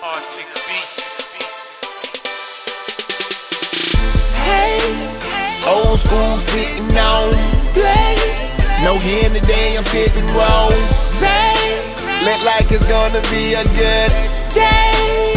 Artixx beats. Hey, old school sitting on play. No here today, I'm sipping rose. Look like it's gonna be a good day.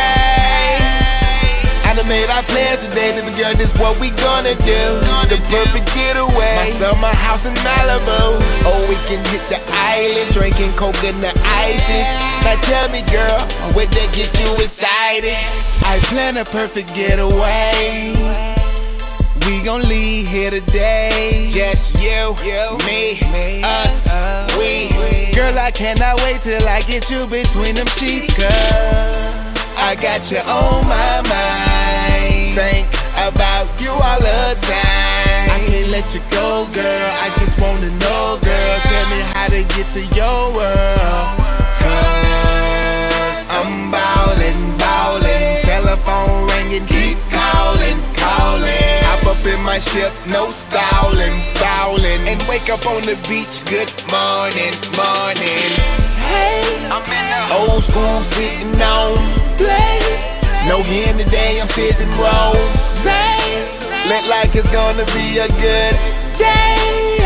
I done made our plans today, baby girl, this what we gonna do. The perfect getaway, my summer house in Malibu. Oh, we can hit the island, drinking coconut ices. Now tell me, girl, would that get you excited? I plan a perfect getaway. We gon' leave here today. Just you, me, us, we. Girl, I cannot wait till I get you between them sheets, cause I got you on my mind. Think about you all the time. I can't let you go, girl. I just wanna know, girl. Tell me how to get to your world. Cause I'm ballin', ballin'. Telephone ringing, keep calling, calling. Hop up in my ship, no stalling, stalling. And wake up on the beach, good morning, morning. Hey, I'm in the old school sitting on play. No here today, I'm sipping rose. Look like it's gonna be a good day.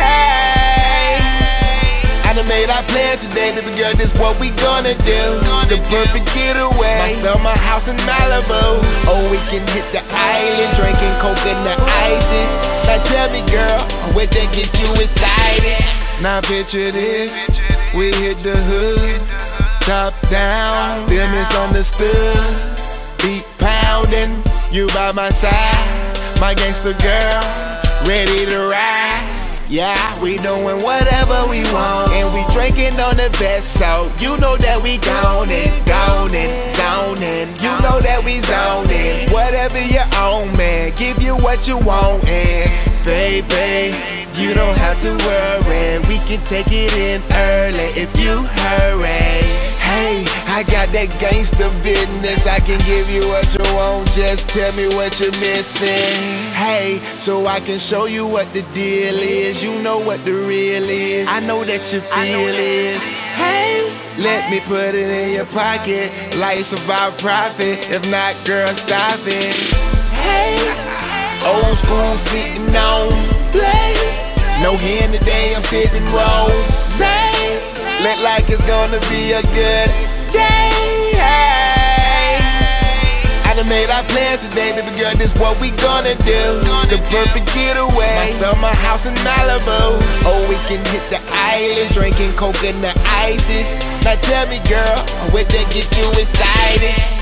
I done made our plans today, baby girl, this what we gonna do. The perfect getaway, my summer house in Malibu. Oh, we can hit the island, drinking coconut ices. Now tell me, girl, would that get you excited? Now picture this, we hit the hood, top down, still misunderstood. Beat pounding, you by my side, my gangster girl, ready to ride. Yeah, we doing whatever we want, and we drinking on the best, so you know that we gownin', zonin'. You know that we zonin'. Whatever you own, man, give you what you want, and baby, you don't have to worry. We can take it in early if you hurry. Hey, I got that gangster business. I can give you what you want, just tell me what you're missing. Hey, so I can show you what the deal is. You know what the real is. I know that you feel this. Hey, let me put it in your pocket. Life's about profit. If not, girl, stop it. Hey, old school sitting on play. No here today, I'm sipping rose. Look like it's gonna be a good day. I done made our plans today, baby girl, this what we gonna do. The perfect getaway, my summer house in Malibu. Oh, we can hit the island, drinking coconut ices. Now tell me, girl, would that get you excited?